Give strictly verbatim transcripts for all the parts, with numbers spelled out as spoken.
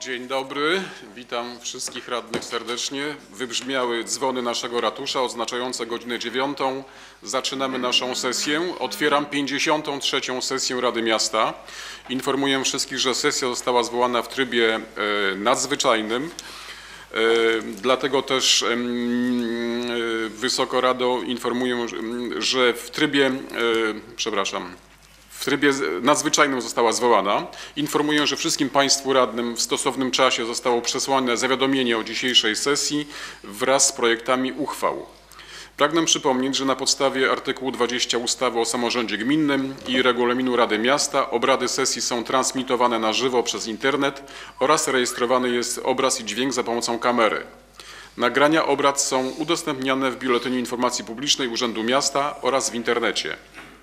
Dzień dobry, witam wszystkich radnych serdecznie. Wybrzmiały dzwony naszego ratusza oznaczające godzinę dziewiątą. Zaczynamy naszą sesję. Otwieram pięćdziesiątą trzecią sesję Rady Miasta. Informuję wszystkich, że sesja została zwołana w trybie nadzwyczajnym. Dlatego też Wysoko Rado informuję, że w trybie, przepraszam, w trybie nadzwyczajnym została zwołana. Informuję, że wszystkim Państwu radnym w stosownym czasie zostało przesłane zawiadomienie o dzisiejszej sesji wraz z projektami uchwał. Pragnę przypomnieć, że na podstawie artykułu dwudziestego ustawy o samorządzie gminnym i regulaminu Rady Miasta obrady sesji są transmitowane na żywo przez internet oraz rejestrowany jest obraz i dźwięk za pomocą kamery. Nagrania obrad są udostępniane w Biuletynie Informacji Publicznej Urzędu Miasta oraz w internecie.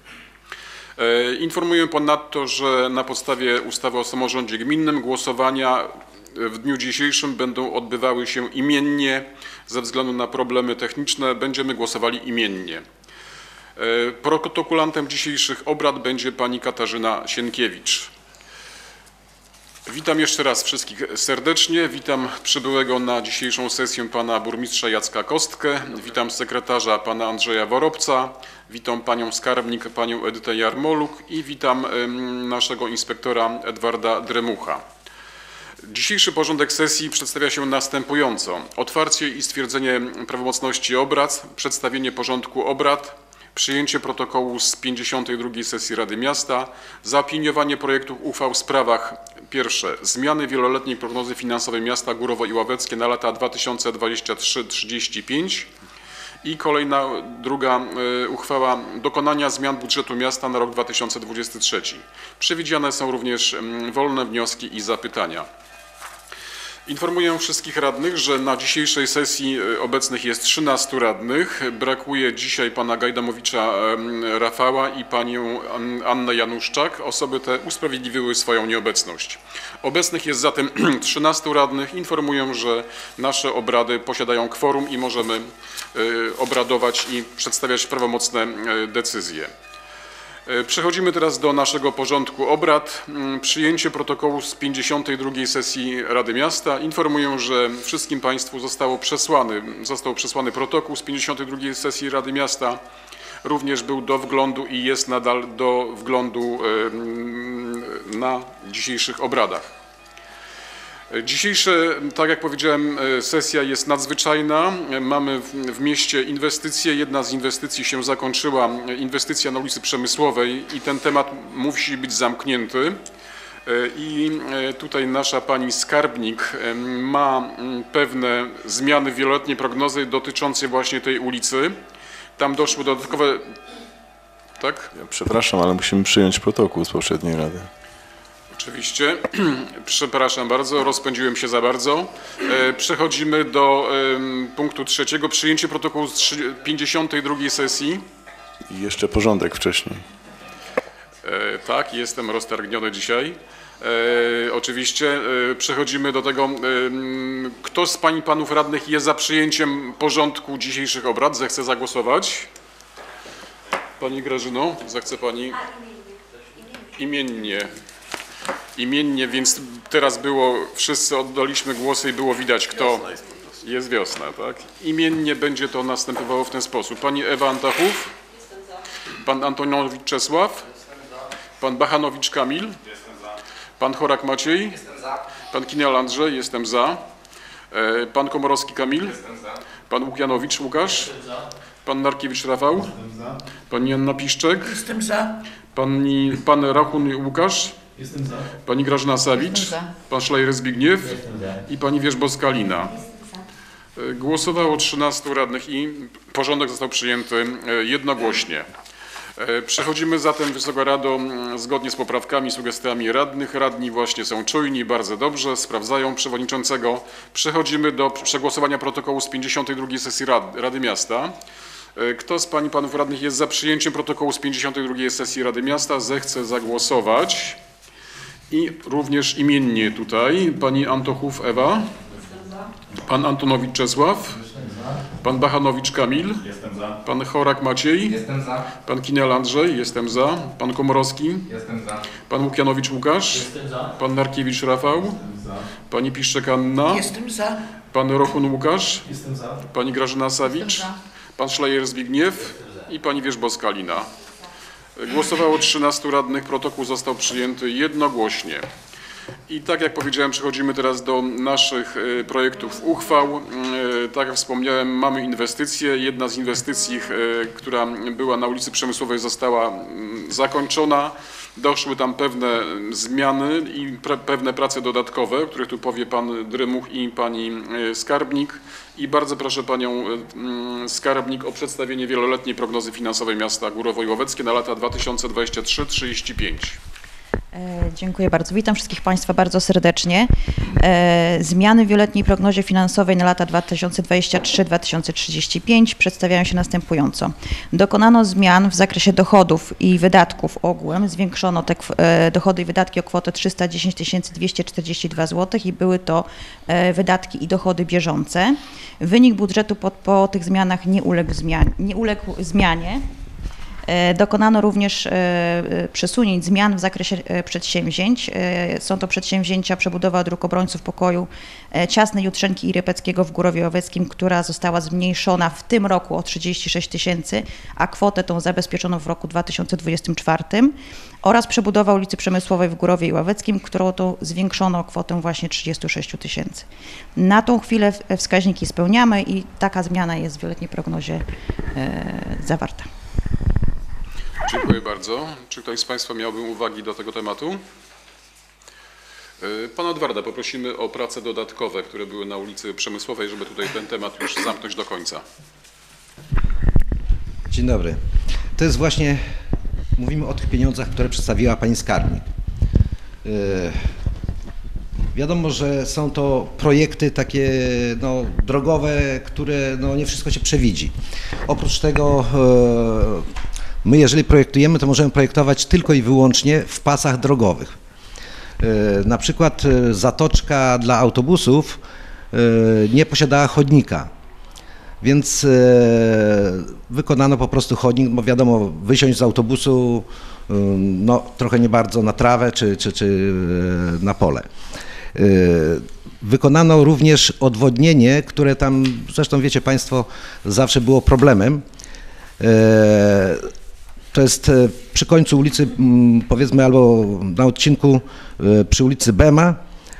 Informuję ponadto, że na podstawie ustawy o samorządzie gminnym głosowania w dniu dzisiejszym będą odbywały się imiennie. Ze względu na problemy techniczne będziemy głosowali imiennie. Protokolantem dzisiejszych obrad będzie pani Katarzyna Sienkiewicz. Witam jeszcze raz wszystkich serdecznie. Witam przybyłego na dzisiejszą sesję pana burmistrza Jacka Kostkę. Witam sekretarza pana Andrzeja Worobca. Witam panią skarbnik, panią Edytę Jarmoluk i witam naszego inspektora Edwarda Dremucha. Dzisiejszy porządek sesji przedstawia się następująco. Otwarcie i stwierdzenie prawomocności obrad, przedstawienie porządku obrad, przyjęcie protokołu z pięćdziesiątej drugiej sesji Rady Miasta, zaopiniowanie projektów uchwał w sprawach: pierwsze, zmiany wieloletniej prognozy finansowej miasta Górowo i Ławeckie na lata dwa tysiące dwudziesty trzeci do trzydziestego piątego i kolejna, druga y, uchwała, dokonania zmian budżetu miasta na rok dwa tysiące dwudziesty trzeci. Przewidziane są również y, wolne wnioski i zapytania. Informuję wszystkich radnych, że na dzisiejszej sesji obecnych jest trzynastu radnych. Brakuje dzisiaj pana Gajdamowicza Rafała i panią Annę Januszczak. Osoby te usprawiedliwiły swoją nieobecność. Obecnych jest zatem trzynastu radnych. Informuję, że nasze obrady posiadają kworum i możemy obradować i przedstawiać prawomocne decyzje. Przechodzimy teraz do naszego porządku obrad. Przyjęcie protokołu z pięćdziesiątej drugiej sesji Rady Miasta. Informuję, że wszystkim Państwu zostało przesłany, został przesłany protokół z pięćdziesiątej drugiej sesji Rady Miasta. Również był do wglądu i jest nadal do wglądu na dzisiejszych obradach. Dzisiejsze, tak jak powiedziałem, sesja jest nadzwyczajna. Mamy w mieście inwestycje. Jedna z inwestycji się zakończyła, inwestycja na ulicy Przemysłowej i ten temat musi być zamknięty. I tutaj nasza pani skarbnik ma pewne zmiany wieloletniej prognozy dotyczące właśnie tej ulicy. Tam doszły dodatkowe... Tak? Ja przepraszam, ale musimy przyjąć protokół z poprzedniej rady. Oczywiście, przepraszam bardzo, rozpędziłem się za bardzo. Przechodzimy do punktu trzeciego, przyjęcie protokołu z pięćdziesiątej drugiej sesji. I jeszcze porządek wcześniej. Tak, jestem roztargniony dzisiaj. Oczywiście przechodzimy do tego, kto z pań i panów radnych jest za przyjęciem porządku dzisiejszych obrad, zechce zagłosować. Pani Grażyno, zechce pani imiennie. Imiennie, więc teraz było, wszyscy oddaliśmy głosy i było widać, kto jest wiosna, tak? Imiennie będzie to następowało w ten sposób. Pani Ewa Antachów, pan Antonowicz Czesław, pan Bachanowicz Kamil, pan Chorak Maciej, pan Kinial Andrzej, jestem za, pan Komorowski Kamil, pan Łukianowicz Łukasz, pan Narkiewicz Rafał, pani Anna Piszczek, jestem za, pani, pan Rachun Łukasz, Jestem za. pani Grażyna Sawicz, pan Szlajer Zbigniew i pani Wierzbowska Lina. Głosowało trzynastu radnych i porządek został przyjęty jednogłośnie. Przechodzimy zatem, Wysoka Rado, zgodnie z poprawkami, sugestiami radnych. Radni właśnie są czujni, bardzo dobrze, sprawdzają przewodniczącego. Przechodzimy do przegłosowania protokołu z pięćdziesiątej drugiej sesji Rady, Rady Miasta. Kto z pań i panów radnych jest za przyjęciem protokołu z pięćdziesiątej drugiej sesji Rady Miasta, zechce zagłosować. I również imiennie tutaj pani Antochów Ewa, pan Antonowicz Czesław, pan Bachanowicz Kamil, Jestem za. pan Chorak Maciej, jestem za, pan Kinial Andrzej, jestem za, pan Komorowski, jestem za, pan Łukianowicz Łukasz, Jestem za. pan Narkiewicz Rafał, Pani Piszczek Anna. Jestem za. Pan Rochun Łukasz. Jestem za. Pani Grażyna Sawicz. Jestem za. Pan Szlajer Zbigniew i pani Wierzbowska Lina. Głosowało trzynastu radnych, protokół został przyjęty jednogłośnie. I tak jak powiedziałem, przechodzimy teraz do naszych e, projektów uchwał. E, Tak jak wspomniałem, mamy inwestycje. Jedna z inwestycji, e, która była na ulicy Przemysłowej, została mm, zakończona. Doszły tam pewne zmiany i pre, pewne prace dodatkowe, o których tu powie pan Drymuch i pani e, skarbnik. I bardzo proszę panią e, skarbnik o przedstawienie wieloletniej prognozy finansowej miasta Górowo-Łoweckie na lata dwa tysiące dwudziesty trzeci do trzydziestego piątego. Dziękuję bardzo. Witam wszystkich Państwa bardzo serdecznie. Zmiany w wieloletniej prognozie finansowej na lata dwa tysiące dwudziesty trzeci do dwa tysiące trzydziestego piątego przedstawiają się następująco. Dokonano zmian w zakresie dochodów i wydatków ogółem. Zwiększono te dochody i wydatki o kwotę trzysta dziesięć tysięcy dwieście czterdzieści dwa złotych i były to wydatki i dochody bieżące. Wynik budżetu po, po tych zmianach nie uległ, zmian, nie uległ zmianie. Dokonano również przesunięć zmian w zakresie przedsięwzięć. Są to przedsięwzięcia przebudowa dróg obrońców pokoju Ciasnej, Jutrzenki i Rypeckiego w Górowie Łoweckim, która została zmniejszona w tym roku o trzydzieści sześć tysięcy, a kwotę tą zabezpieczono w roku dwa tysiące dwudziestym czwartym, oraz przebudowa ulicy Przemysłowej w Górowie Łoweckim, którą to zwiększono o kwotę właśnie trzydzieści sześć tysięcy. Na tą chwilę wskaźniki spełniamy i taka zmiana jest w wieloletniej prognozie zawarta. Dziękuję bardzo. Czy ktoś z Państwa miałby uwagi do tego tematu? Pana Edwarda poprosimy o prace dodatkowe, które były na ulicy Przemysłowej, żeby tutaj ten temat już zamknąć do końca. Dzień dobry. To jest właśnie, mówimy o tych pieniądzach, które przedstawiła pani skarbnik. Yy, wiadomo, że są to projekty takie no, drogowe, które no, nie wszystko się przewidzi. Oprócz tego yy, my, jeżeli projektujemy, to możemy projektować tylko i wyłącznie w pasach drogowych. Na przykład zatoczka dla autobusów nie posiadała chodnika, więc wykonano po prostu chodnik, bo wiadomo, wysiąść z autobusu no, trochę nie bardzo na trawę czy, czy, czy na pole. Wykonano również odwodnienie, które tam, zresztą wiecie Państwo, zawsze było problemem. To jest przy końcu ulicy, powiedzmy, albo na odcinku przy ulicy Bema,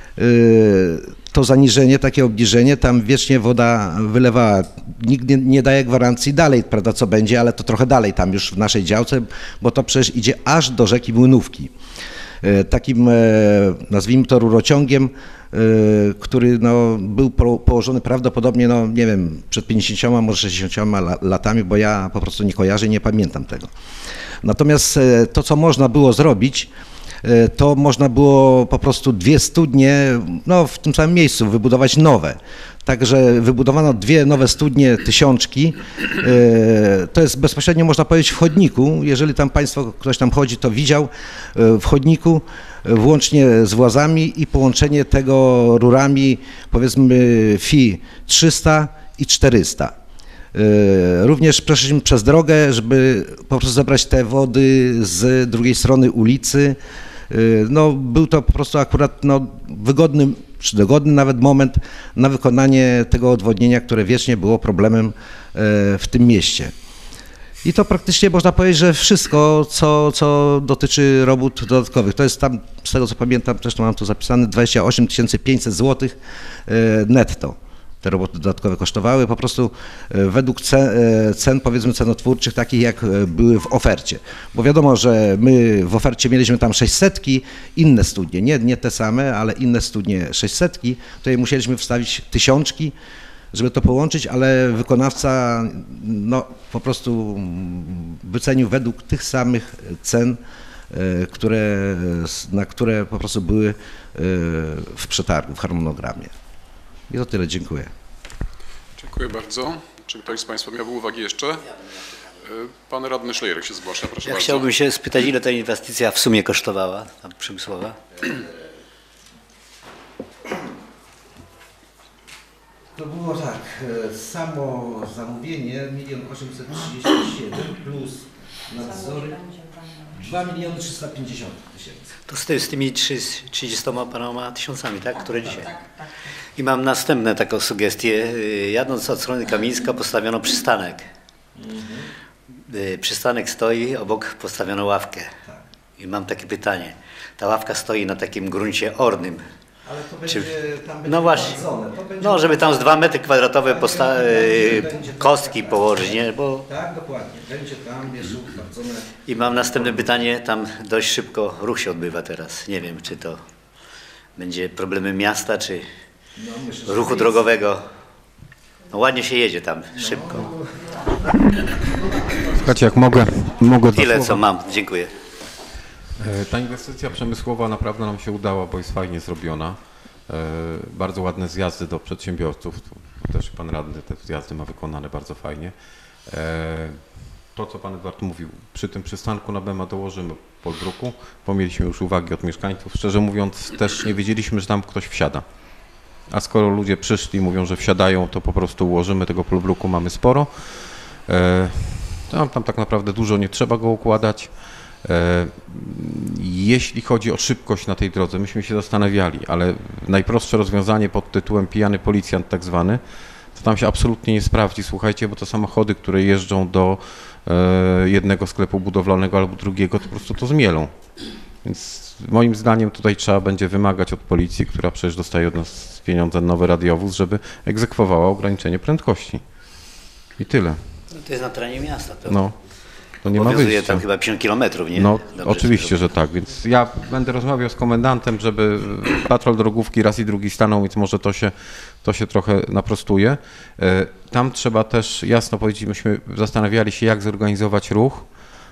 to zaniżenie, takie obniżenie, tam wiecznie woda wylewała. Nikt nie, nie daje gwarancji dalej, prawda, co będzie, ale to trochę dalej tam już w naszej działce, bo to przecież idzie aż do rzeki Młynówki. Takim, nazwijmy to, rurociągiem, który no, był położony prawdopodobnie, no nie wiem, przed pięćdziesięcioma, może sześćdziesięcioma latami, bo ja po prostu nie kojarzę i nie pamiętam tego. Natomiast to, co można było zrobić, to można było po prostu dwie studnie, no w tym samym miejscu wybudować nowe. Także wybudowano dwie nowe studnie Tysiączki. To jest bezpośrednio, można powiedzieć, w chodniku. Jeżeli tam Państwo, ktoś tam chodzi, to widział w chodniku, włącznie z włazami i połączenie tego rurami, powiedzmy, F I trzysta i czterysta. Również przeszliśmy przez drogę, żeby po prostu zebrać te wody z drugiej strony ulicy. No, był to po prostu akurat no, wygodny, czy dogodny nawet moment na wykonanie tego odwodnienia, które wiecznie było problemem w tym mieście. I to praktycznie można powiedzieć, że wszystko, co, co dotyczy robót dodatkowych. To jest tam, z tego co pamiętam, też mam tu zapisane, dwadzieścia osiem tysięcy pięćset złotych netto. Te roboty dodatkowe kosztowały po prostu według cen, cen, powiedzmy, cenotwórczych, takich jak były w ofercie. Bo wiadomo, że my w ofercie mieliśmy tam sześćsetki, inne studnie, nie, nie te same, ale inne studnie sześćsetki. Tutaj musieliśmy wstawić tysiączki, żeby to połączyć, ale wykonawca no, po prostu wycenił według tych samych cen, które, na które po prostu były w przetargu, w harmonogramie. I to tyle, dziękuję. Dziękuję bardzo. Czy ktoś z Państwa miałby uwagi jeszcze? Pan radny Szlejerek się zgłasza, proszę Ja bardzo. chciałbym się spytać, ile ta inwestycja w sumie kosztowała, ta przemysłowa? To było tak, samo zamówienie milion osiemset trzydzieści siedem plus nadzory dwa miliony trzysta pięćdziesiąt tysięcy. To z, ty, z tymi trzydziestoma paroma tysiącami, tak? Które dzisiaj. I mam następne taką sugestię. Y, Jadąc od strony Kamińska postawiono przystanek. Y, Przystanek stoi, obok postawiono ławkę. I mam takie pytanie. Ta ławka stoi na takim gruncie ornym. Ale to Czy- tam No właśnie. No, żeby tam z dwa metry kwadratowe posta- y, kostki położyć, nie? Bo... Tak, dokładnie. Będzie tam, wiesz, utwardzone. I mam następne pytanie. Tam dość szybko ruch się odbywa teraz. Nie wiem, czy to będzie problemem miasta, czy No, myślę, że ruchu jest. drogowego. No ładnie się jedzie tam, szybko. Słuchajcie, jak mogę, mogę dwa Tyle, słowa. co mam. Dziękuję. E, Ta inwestycja przemysłowa naprawdę nam się udała, bo jest fajnie zrobiona. E, Bardzo ładne zjazdy do przedsiębiorców. Tu też pan radny te zjazdy ma wykonane bardzo fajnie. E, To, co pan Edward mówił, przy tym przystanku na Bema dołożymy polbruku, bo mieliśmy już uwagi od mieszkańców. Szczerze mówiąc, też nie wiedzieliśmy, że tam ktoś wsiada. A skoro ludzie przyszli i mówią, że wsiadają, to po prostu ułożymy tego polbruku, mamy sporo. E, Tam, tam tak naprawdę dużo nie trzeba go układać. E, Jeśli chodzi o szybkość na tej drodze, myśmy się zastanawiali, ale najprostsze rozwiązanie pod tytułem pijany policjant tak zwany, to tam się absolutnie nie sprawdzi, słuchajcie, bo to samochody, które jeżdżą do e, jednego sklepu budowlanego albo drugiego, to po prostu to zmielą. Więc moim zdaniem tutaj trzeba będzie wymagać od policji, która przecież dostaje od nas pieniądze na nowy radiowóz, żeby egzekwowała ograniczenie prędkości. I tyle. No to jest na terenie miasta. To No, to nie ma obowiązuje wyjścia. tam chyba pięćdziesiąt kilometrów, nie? No, Dobrze oczywiście, że tak, więc ja będę rozmawiał z komendantem, żeby patrol drogówki raz i drugi stanął, więc może to się, to się trochę naprostuje. E, Tam trzeba też jasno powiedzieć, myśmy zastanawiali się, jak zorganizować ruch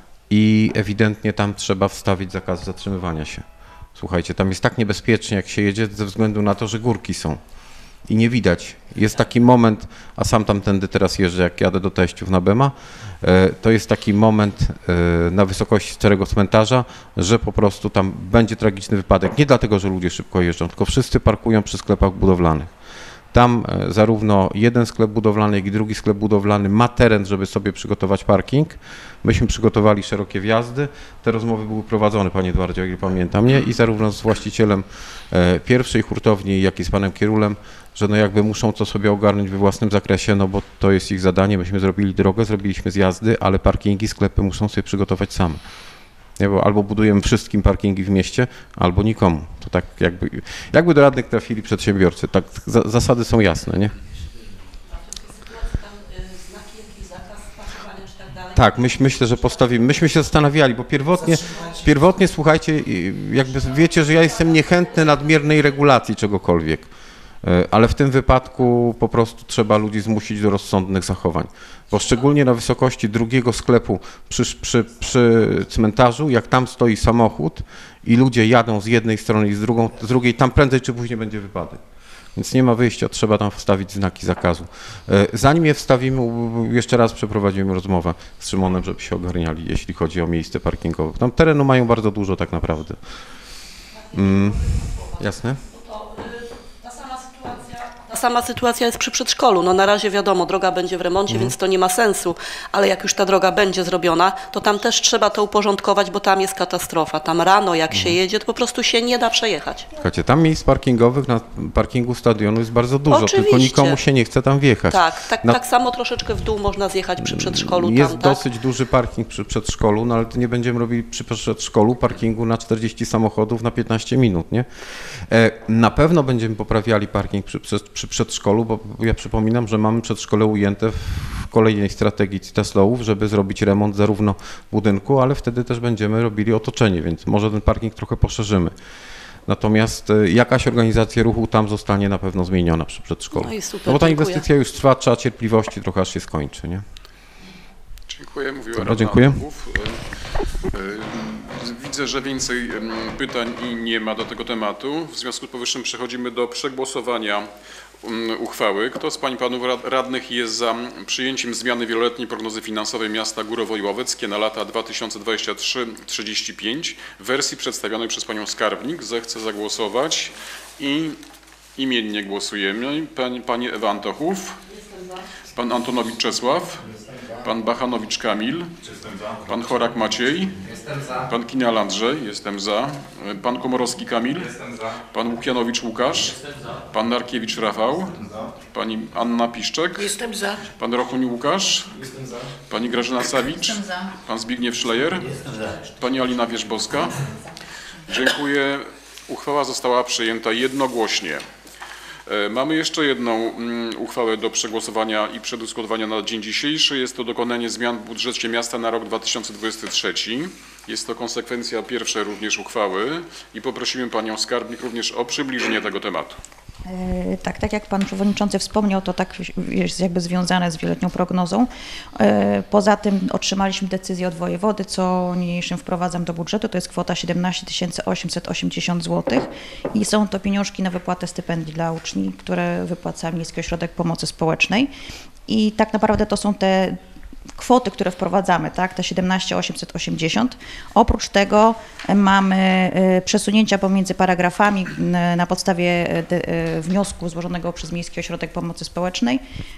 i ewidentnie tam trzeba wstawić zakaz zatrzymywania się. Słuchajcie, tam jest tak niebezpiecznie, jak się jedzie, ze względu na to, że górki są i nie widać. Jest taki moment, a sam tamtędy teraz jeżdżę, jak jadę do teściów na Bema, e, to jest taki moment e, na wysokości starego cmentarza, że po prostu tam będzie tragiczny wypadek. Nie dlatego, że ludzie szybko jeżdżą, tylko wszyscy parkują przy sklepach budowlanych. Tam e, zarówno jeden sklep budowlany, jak i drugi sklep budowlany ma teren, żeby sobie przygotować parking. Myśmy przygotowali szerokie wjazdy. Te rozmowy były prowadzone, panie Edwardzie, o ile pamiętam, nie? I zarówno z właścicielem e, pierwszej hurtowni, jak i z panem Kierulem, że no jakby muszą to sobie ogarnąć we własnym zakresie, no bo to jest ich zadanie. Myśmy zrobili drogę, zrobiliśmy zjazdy, ale parkingi, sklepy muszą sobie przygotować same. Nie, bo albo budujemy wszystkim parkingi w mieście, albo nikomu. To tak jakby, jakby do radnych trafili przedsiębiorcy. Tak, za, zasady są jasne, nie? Tak, myśl, myślę, że postawimy. Myśmy się zastanawiali, bo pierwotnie, pierwotnie, słuchajcie, jakby wiecie, że ja jestem niechętny nadmiernej regulacji czegokolwiek, ale w tym wypadku po prostu trzeba ludzi zmusić do rozsądnych zachowań. Bo szczególnie na wysokości drugiego sklepu przy, przy, przy cmentarzu, jak tam stoi samochód i ludzie jadą z jednej strony i z, drugą, z drugiej, tam prędzej czy później będzie wypadek. Więc nie ma wyjścia, trzeba tam wstawić znaki zakazu. Zanim je wstawimy, jeszcze raz przeprowadzimy rozmowę z Szymonem, żeby się ogarniali, jeśli chodzi o miejsce parkingowe. Tam terenu mają bardzo dużo tak naprawdę. Mm, jasne? Ta sama sytuacja jest przy przedszkolu. No na razie wiadomo, droga będzie w remoncie, Mhm. więc to nie ma sensu, ale jak już ta droga będzie zrobiona, to tam też trzeba to uporządkować, bo tam jest katastrofa. Tam rano jak Mhm. się jedzie, to po prostu się nie da przejechać. Słuchajcie, tam miejsc parkingowych na parkingu stadionu jest bardzo dużo, Oczywiście. tylko nikomu się nie chce tam wjechać. Tak, tak, Na- tak samo troszeczkę w dół można zjechać przy przedszkolu. Jest tam, tak? dosyć duży parking przy przedszkolu, no ale to nie będziemy robili przy przedszkolu parkingu na czterdzieści samochodów na piętnaście minut, nie? E, Na pewno będziemy poprawiali parking przy, przy, przy przedszkolu, bo ja przypominam, że mamy przedszkole ujęte w kolejnej strategii Citaslołów, żeby zrobić remont zarówno budynku, ale wtedy też będziemy robili otoczenie, więc może ten parking trochę poszerzymy. Natomiast e, jakaś organizacja ruchu tam zostanie na pewno zmieniona przy przedszkolu. No i super, No bo ta dziękuję. inwestycja już trwa, trzeba cierpliwości, trochę aż się skończy, nie? Dziękuję, mówiła Dobra, Radna dziękuję. Antachów. E, e, Widzę, że więcej em, pytań i nie ma do tego tematu. W związku z powyższym przechodzimy do przegłosowania um, uchwały. Kto z pań i panów rad- radnych jest za przyjęciem zmiany wieloletniej prognozy finansowej miasta Górowo Łoweckie na lata dwa tysiące dwudziesty trzeci do trzydziestego piątego w wersji przedstawionej przez panią skarbnik, zechce zagłosować i imiennie głosujemy. Pani, pani Ewa Antachów. Pan Antonowicz Czesław. Pan Bachanowicz Kamil. Pan Chorak Maciej. Pan Kinal Andrzej. Jestem za. Pan Komorowski Kamil. Pan Łukianowicz Łukasz. Pan Narkiewicz Rafał. Pani Anna Piszczek. Jestem za. Pan Rochuń Łukasz. Pani Grażyna Sawicz. Pan Zbigniew Szlejer. Pani Alina Wierzbowska. Dziękuję. Uchwała została przyjęta jednogłośnie. Mamy jeszcze jedną uchwałę do przegłosowania i przedyskutowania na dzień dzisiejszy. Jest to dokonanie zmian w budżecie miasta na rok dwa tysiące dwudziesty trzeci. Jest to konsekwencja pierwszej również uchwały i poprosimy Panią Skarbnik również o przybliżenie tego tematu. Tak, tak jak Pan Przewodniczący wspomniał, to tak jest jakby związane z wieloletnią prognozą. Poza tym otrzymaliśmy decyzję od wojewody, co niniejszym wprowadzam do budżetu, to jest kwota siedemnaście tysięcy osiemset osiemdziesiąt złotych i są to pieniążki na wypłatę stypendii dla uczniów, które wypłaca Miejski Ośrodek Pomocy Społecznej i tak naprawdę to są te kwoty, które wprowadzamy, tak, te siedemnaście tysięcy osiemset osiemdziesiąt. Oprócz tego mamy przesunięcia pomiędzy paragrafami na podstawie wniosku złożonego przez Miejski Ośrodek Pomocy Społecznej.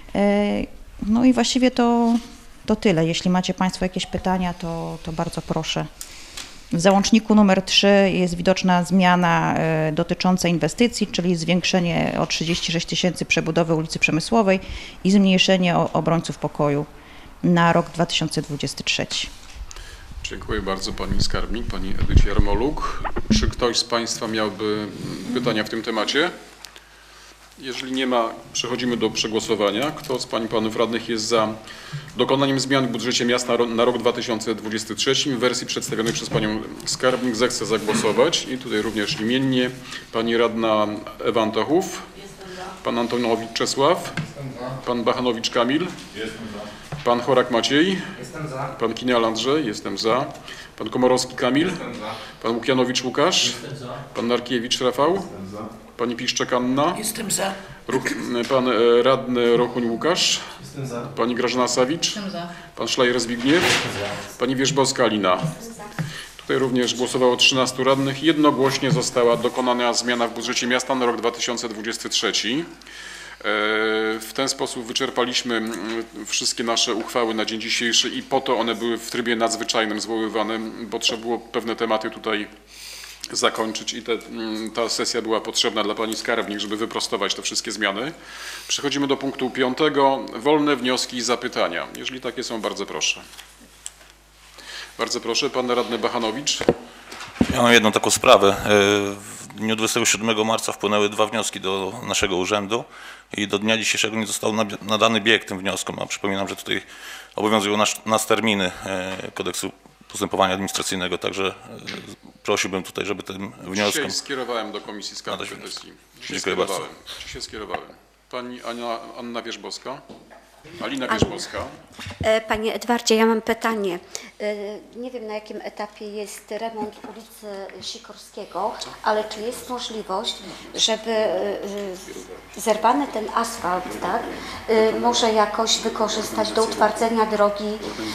No i właściwie to, to tyle. Jeśli macie Państwo jakieś pytania, to, to bardzo proszę. W załączniku numer trzy jest widoczna zmiana dotycząca inwestycji, czyli zwiększenie o trzydzieści sześć tysięcy przebudowy ulicy Przemysłowej i zmniejszenie obrońców pokoju na rok dwa tysiące dwudziesty trzeci. Dziękuję bardzo Pani Skarbnik, Pani Edycie Jarmoluk. Czy ktoś z Państwa miałby pytania w tym temacie? Jeżeli nie ma, przechodzimy do przegłosowania. Kto z Pań i Panów Radnych jest za dokonaniem zmian w budżecie miasta na rok dwa tysiące dwudziesty trzeci w wersji przedstawionej przez Panią Skarbnik, zechce zagłosować. I tutaj również imiennie Pani Radna Ewa Antochów, Pan Antonowicz Czesław, Pan Bachanowicz Kamil, Pan Chorak Maciej, Jestem za. Pan Kinal Andrzej, jestem za, Pan Komorowski Kamil, Pan Łukianowicz Łukasz, Pan Narkiewicz Rafał, Pani Piszczek Anna, Jestem za. Ruch, Pan e, Radny Rochuń Łukasz, Jestem za. Pani Grażyna Sawicz, Pan Szlajer Zbigniew, Pani Wierzbowska Alina. Tutaj również głosowało trzynastu radnych. Jednogłośnie została dokonana zmiana w budżecie miasta na rok dwa tysiące dwudziesty trzeci. W ten sposób wyczerpaliśmy wszystkie nasze uchwały na dzień dzisiejszy i po to one były w trybie nadzwyczajnym zwoływane, bo trzeba było pewne tematy tutaj zakończyć i te, ta sesja była potrzebna dla Pani Skarbnik, żeby wyprostować te wszystkie zmiany. Przechodzimy do punktu piątego. Wolne wnioski i zapytania. Jeżeli takie są, bardzo proszę. Bardzo proszę, Pan Radny Bachanowicz. Ja mam jedną taką sprawę. W dniu dwudziestego siódmego marca wpłynęły dwa wnioski do naszego urzędu i do dnia dzisiejszego nie został nadany bieg tym wnioskom, a przypominam, że tutaj obowiązują nas, nas terminy kodeksu postępowania administracyjnego, także prosiłbym tutaj, żeby tym wnioskom... Dzisiaj skierowałem do Komisji Skarbu Petycji. Dziękuję bardzo. Dzisiaj skierowałem. Pani Anna, Anna Wierzbowska. Alina Wierzbowska. Panie Edwardzie, ja mam pytanie. Nie wiem, na jakim etapie jest remont ulicy Sikorskiego, ale czy jest możliwość, żeby zerwany ten asfalt, tak, może jakoś wykorzystać do utwardzenia drogi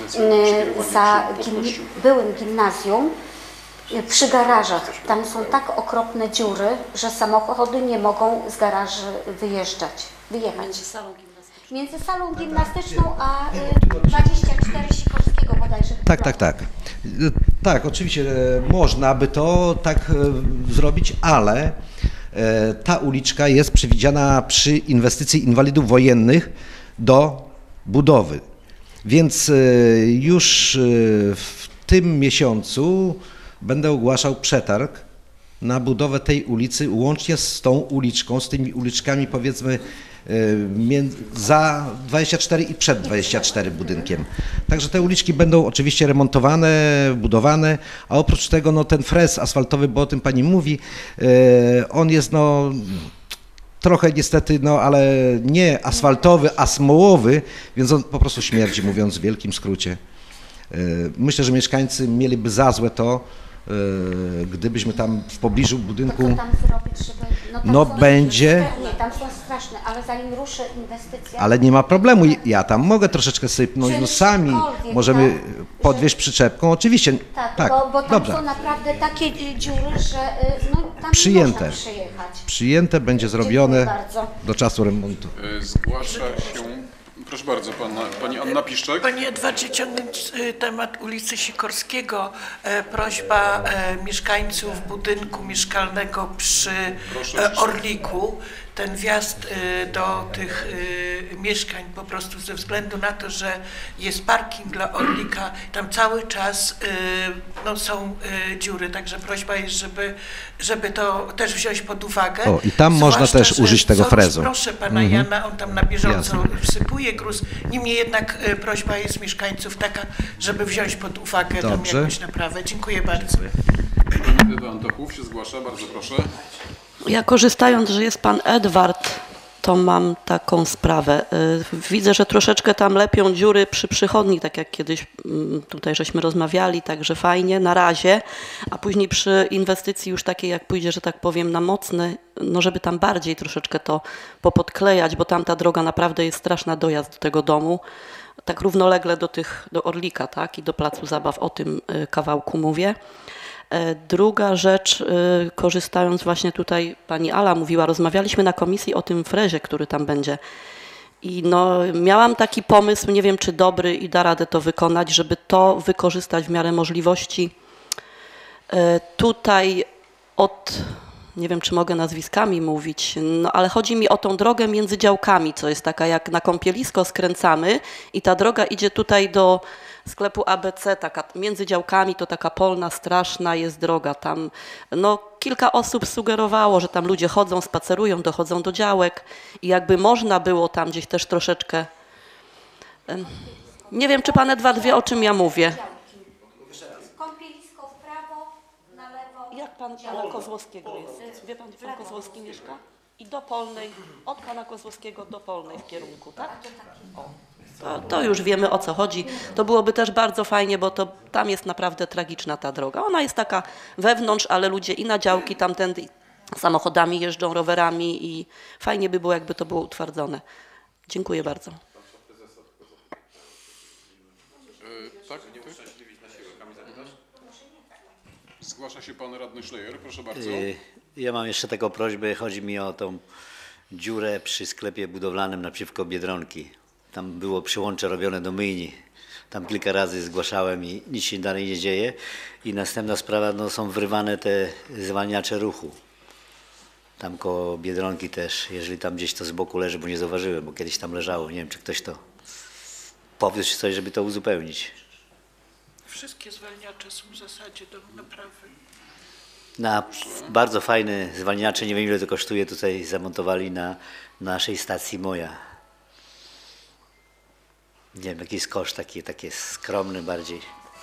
za gim, byłym gimnazjum przy garażach? Tam są tak okropne dziury, że samochody nie mogą z garaży wyjeżdżać, wyjechać. Między salą gimnastyczną a dwadzieścia cztery Sikorskiego bodajże. Tak, tak, tak. Tak, oczywiście można by to tak zrobić, ale ta uliczka jest przewidziana przy inwestycji inwalidów wojennych do budowy. Więc już w tym miesiącu będę ogłaszał przetarg na budowę tej ulicy, łącznie z tą uliczką, z tymi uliczkami powiedzmy za dwadzieścia cztery i przed dwadzieścia cztery budynkiem. Także te uliczki będą oczywiście remontowane, budowane, a oprócz tego no, ten frez asfaltowy, bo o tym Pani mówi, on jest no trochę niestety, no ale nie asfaltowy, a smołowy, więc on po prostu śmierdzi, mówiąc w wielkim skrócie. Myślę, że mieszkańcy mieliby za złe to, gdybyśmy tam w pobliżu budynku... To co tam zrobić, żeby... No, tam no są, będzie... Nie, tam są straszne, ale zanim ruszy inwestycja... Ale nie ma problemu, ja tam mogę troszeczkę sypnąć, no sami możemy tak? podwieźć przyczepką, oczywiście. Tak, tak bo, bo tam dobrze. są naprawdę takie dziury, że no, tam Przyjęte. nie można przyjechać. Przyjęte będzie zrobione bardzo. do czasu remontu. Zgłasza się Proszę bardzo, pana, pani Anna Piszczek. Panie Edwardzie, ciągnąc y, temat ulicy Sikorskiego, e, prośba e, mieszkańców budynku mieszkalnego przy e, Orliku, ten wjazd y, do tych y, mieszkań po prostu ze względu na to, że jest parking dla Orlika, tam cały czas y, no, są y, dziury, także prośba jest, żeby, żeby to też wziąć pod uwagę. O, i tam można Zwłaszcza, też że użyć tego Soros, frezu. Proszę pana Mhm. Jana, on tam na bieżąco Jasne. wsypuje gruz. Niemniej jednak y, prośba jest mieszkańców taka, żeby wziąć pod uwagę Dobrze. tam jakąś naprawę. Dziękuję bardzo. Pani Ewa Antochów się zgłasza, bardzo proszę. Ja korzystając, że jest pan Edward, to mam taką sprawę. Y, Widzę, że troszeczkę tam lepią dziury przy przychodni, tak jak kiedyś mm, tutaj żeśmy rozmawiali, także fajnie, na razie, a później przy inwestycji już takiej, jak pójdzie, że tak powiem, na mocny, no żeby tam bardziej troszeczkę to popodklejać, bo tam ta droga naprawdę jest straszna, dojazd do tego domu, tak równolegle do tych, do Orlika, tak, i do Placu Zabaw, o tym y, kawałku mówię. E, Druga rzecz, y, korzystając właśnie tutaj, pani Ala mówiła, rozmawialiśmy na komisji o tym frezie, który tam będzie. I no, miałam taki pomysł, nie wiem czy dobry i da radę to wykonać, żeby to wykorzystać w miarę możliwości. E, Tutaj od, nie wiem czy mogę nazwiskami mówić, no ale chodzi mi o tą drogę między działkami, co jest taka jak na kąpielisko skręcamy i ta droga idzie tutaj do sklepu A B C, taka między działkami, to taka polna, straszna jest droga. Tam no, kilka osób sugerowało, że tam ludzie chodzą, spacerują, dochodzą do działek i jakby można było tam gdzieś też troszeczkę... em, Nie wiem, czy pan Edward wie, o czym ja mówię. Kąpielisko w prawo, na lewo. Jak pan pana Kozłowskiego jest? Wie pan, gdzie pan Kozłowski mieszka? I do Polnej, od pana Kozłowskiego do Polnej w kierunku, tak? O. To, to już wiemy, o co chodzi. To byłoby też bardzo fajnie, bo to tam jest naprawdę tragiczna ta droga. Ona jest taka wewnątrz, ale ludzie i na działki tamtędy samochodami jeżdżą, rowerami i fajnie by było, jakby to było utwardzone. Dziękuję bardzo. E, tak? Zgłasza się pan radny Szlejer, proszę bardzo. Y, Ja mam jeszcze taką prośbę, chodzi mi o tą dziurę przy sklepie budowlanym naprzeciwko Biedronki. Tam było przyłącze robione do myjni. Tam kilka razy zgłaszałem i nic się dalej nie dzieje. I następna sprawa, no, są wrywane te zwalniacze ruchu. Tam koło Biedronki też, jeżeli tam gdzieś to z boku leży, bo nie zauważyłem, bo kiedyś tam leżało. Nie wiem, czy ktoś to powiózł coś, żeby to uzupełnić. Wszystkie zwalniacze są w zasadzie do naprawy. Na bardzo fajne zwalniacze, nie wiem ile to kosztuje, tutaj zamontowali na naszej stacji Moja. Nie wiem, jaki jest koszt, taki, taki skromny bardziej.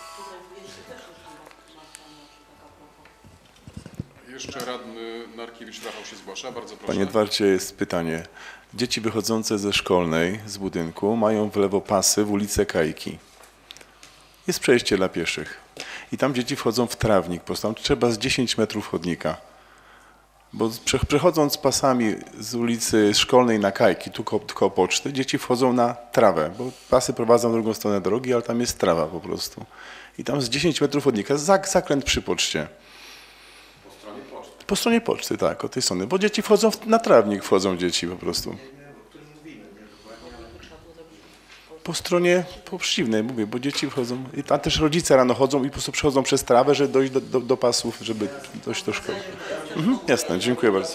Jeszcze radny Narkiewicz Rafał się zgłasza, bardzo proszę. Panie Edwardzie, jest pytanie. Dzieci wychodzące ze szkolnej, z budynku, mają w lewo pasy w ulicę Kajki. Jest przejście dla pieszych. I tam dzieci wchodzą w trawnik, bo tam trzeba z dziesięć metrów chodnika. Bo prze- przechodząc pasami z ulicy Szkolnej na Kajki, tu ko- koło poczty, dzieci wchodzą na trawę, bo pasy prowadzą w drugą stronę drogi, ale tam jest trawa po prostu. I tam z dziesięć metrów chodnika, zak- zakręt przy poczcie. Po stronie poczty? Po stronie poczty, tak, od tej strony. Bo dzieci wchodzą w, na trawnik, wchodzą dzieci po prostu. Po stronie przeciwnej, mówię, bo dzieci wchodzą, i tam też rodzice rano chodzą i po prostu przechodzą przez trawę, żeby dojść do, do, do pasów, żeby dojść do szkoły. Mhm, jasne, dziękuję bardzo.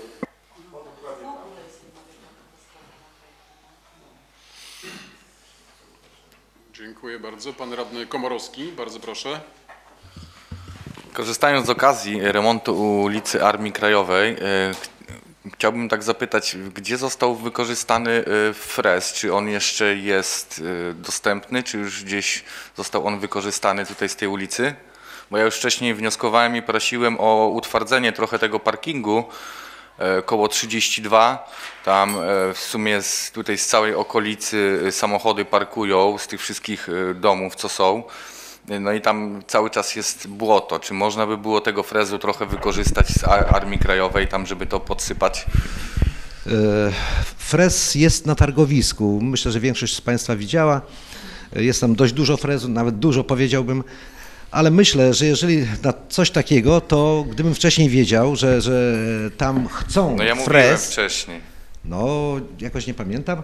Dziękuję bardzo. Pan radny Komorowski, bardzo proszę. Korzystając z okazji remontu ulicy Armii Krajowej, e, chciałbym tak zapytać, gdzie został wykorzystany e, frez? Czy on jeszcze jest e, dostępny, czy już gdzieś został on wykorzystany tutaj z tej ulicy? Bo ja już wcześniej wnioskowałem i prosiłem o utwardzenie trochę tego parkingu e, koło trzydzieści dwa. Tam e, w sumie z, tutaj z całej okolicy e, samochody parkują, z tych wszystkich e, domów, co są. No i tam cały czas jest błoto. Czy można by było tego frezu trochę wykorzystać z Ar- Armii Krajowej, tam żeby to podsypać? E, Frez jest na targowisku. Myślę, że większość z Państwa widziała. Jest tam dość dużo frezu, nawet dużo powiedziałbym. Ale myślę, że jeżeli na coś takiego, to gdybym wcześniej wiedział, że, że tam chcą No ja mówiłem frez, wcześniej. No, jakoś nie pamiętam.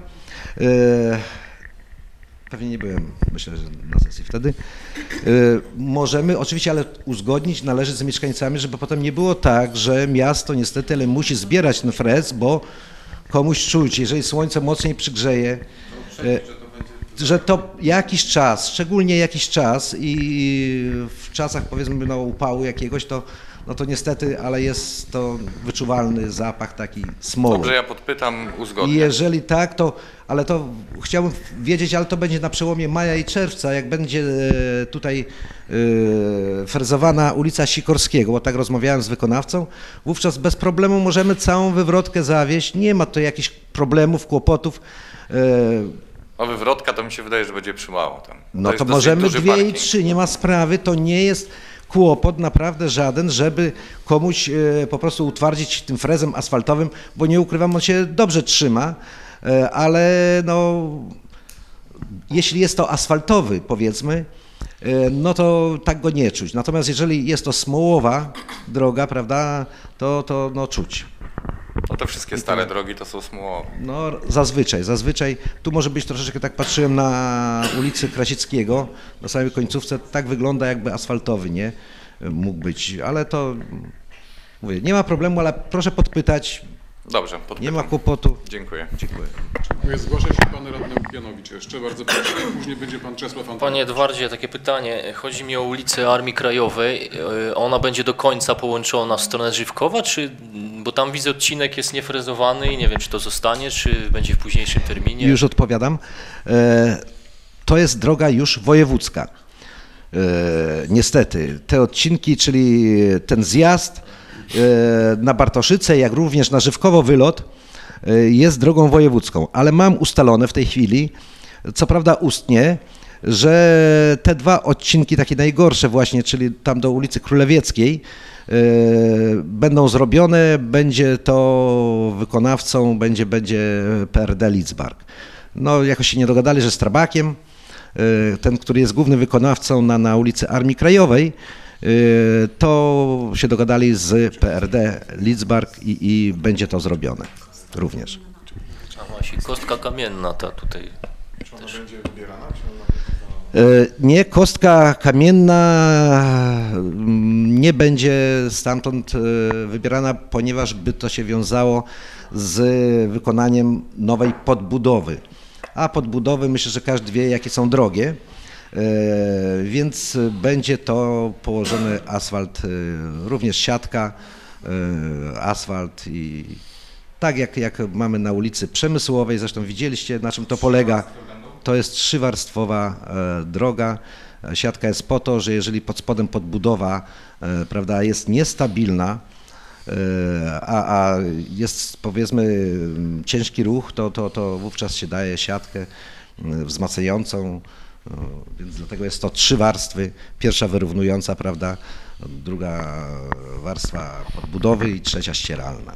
Pewnie nie byłem, myślę, że na sesji wtedy. Możemy oczywiście, ale uzgodnić należy z mieszkańcami, żeby potem nie było tak, że miasto niestety ale musi zbierać ten frez, bo komuś czuć, jeżeli słońce mocniej przygrzeje, że to jakiś czas, szczególnie jakiś czas i w czasach powiedzmy no, upału jakiegoś, to, no to niestety, ale jest to wyczuwalny zapach taki smoły. Dobrze, ja podpytam, uzgodnię. I jeżeli tak, to, ale to chciałbym wiedzieć, ale to będzie na przełomie maja i czerwca, jak będzie tutaj yy, frezowana ulica Sikorskiego, bo tak rozmawiałem z wykonawcą, wówczas bez problemu możemy całą wywrotkę zawieźć, nie ma to jakichś problemów, kłopotów. Yy, A wywrotka to mi się wydaje, że będzie przymało tam. No to, to jest możemy duży dwie parking. i trzy, nie ma sprawy, to nie jest kłopot naprawdę żaden, żeby komuś e, po prostu utwardzić tym frezem asfaltowym, bo nie ukrywam, on się dobrze trzyma, e, ale no, jeśli jest to asfaltowy powiedzmy, e, no to tak go nie czuć. Natomiast jeżeli jest to smołowa droga, prawda, to, to no czuć. No te wszystkie stare drogi to są smułowe. No zazwyczaj, zazwyczaj. Tu może być troszeczkę, tak patrzyłem na ulicy Krasickiego, na samej końcówce, tak wygląda jakby asfaltowy, nie? Mógł być, ale to, mówię, nie ma problemu, ale proszę podpytać. Dobrze, podpytam. Nie ma kłopotu. Dziękuję. Dziękuję. Dziękuję. Zgłasza się pan radny Łukianowicz jeszcze, bardzo proszę. Później będzie pan Czesław Antonowicz. Panie Edwardzie, takie pytanie. Chodzi mi o ulicę Armii Krajowej. Ona będzie do końca połączona w stronę Żywkowa, czy, bo tam widzę odcinek jest niefrezowany i nie wiem, czy to zostanie, czy będzie w późniejszym terminie? Już odpowiadam. To jest droga już wojewódzka. Niestety, te odcinki, czyli ten zjazd na Bartoszyce, jak również na Żywkowo wylot jest drogą wojewódzką, ale mam ustalone w tej chwili, co prawda ustnie, że te dwa odcinki takie najgorsze właśnie, czyli tam do ulicy Królewieckiej, będą zrobione, będzie to wykonawcą, będzie, będzie P R D Lidzbark. No jakoś się nie dogadali, że z Trabakiem, ten, który jest głównym wykonawcą na, na ulicy Armii Krajowej, to się dogadali z P R D Lidzbark i, i będzie to zrobione również. A właśnie, kostka kamienna ta tutaj. Czy ona też. będzie wybierana? Nie, kostka kamienna nie będzie stamtąd wybierana, ponieważ by to się wiązało z wykonaniem nowej podbudowy. A podbudowy myślę, że każdy wie, jakie są drogie. Więc będzie to położony asfalt, również siatka, asfalt i tak jak, jak mamy na ulicy Przemysłowej, zresztą widzieliście, na czym to polega. To jest trzywarstwowa droga. Siatka jest po to, że jeżeli pod spodem podbudowa, prawda, jest niestabilna, a, a jest powiedzmy ciężki ruch, to, to, to wówczas się daje siatkę wzmacniającą. No, więc dlatego jest to trzy warstwy, pierwsza wyrównująca, prawda, druga warstwa podbudowy i trzecia ścieralna.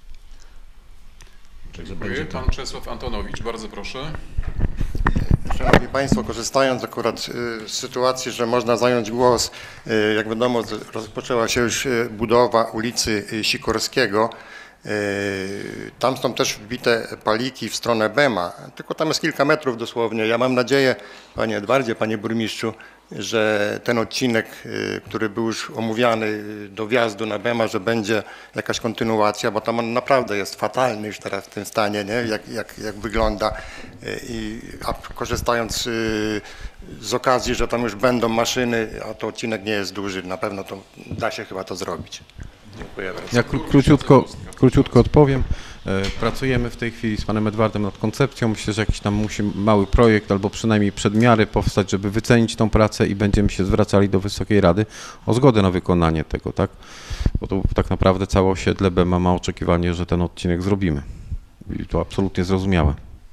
Także dziękuję. Pan Czesław Antonowicz, bardzo proszę. Szanowni Państwo, korzystając akurat z sytuacji, że można zająć głos, jak wiadomo rozpoczęła się już budowa ulicy Sikorskiego. Tam są też wbite paliki w stronę Bema, tylko tam jest kilka metrów dosłownie. Ja mam nadzieję, Panie Edwardzie, Panie Burmistrzu, że ten odcinek, który był już omówiany do wjazdu na Bema, że będzie jakaś kontynuacja, bo tam on naprawdę jest fatalny już teraz w tym stanie, nie? Jak, jak, jak wygląda. I, a korzystając z okazji, że tam już będą maszyny, a to odcinek nie jest duży, na pewno to da się chyba to zrobić. Dziękuję bardzo. Ja kró- króciutko, króciutko odpowiem. Pracujemy w tej chwili z panem Edwardem nad koncepcją. Myślę, że jakiś tam musi mały projekt albo przynajmniej przedmiary powstać, żeby wycenić tą pracę i będziemy się zwracali do Wysokiej Rady o zgodę na wykonanie tego, tak? Bo to tak naprawdę całe osiedle Bema ma oczekiwanie, że ten odcinek zrobimy. I to absolutnie zrozumiałe.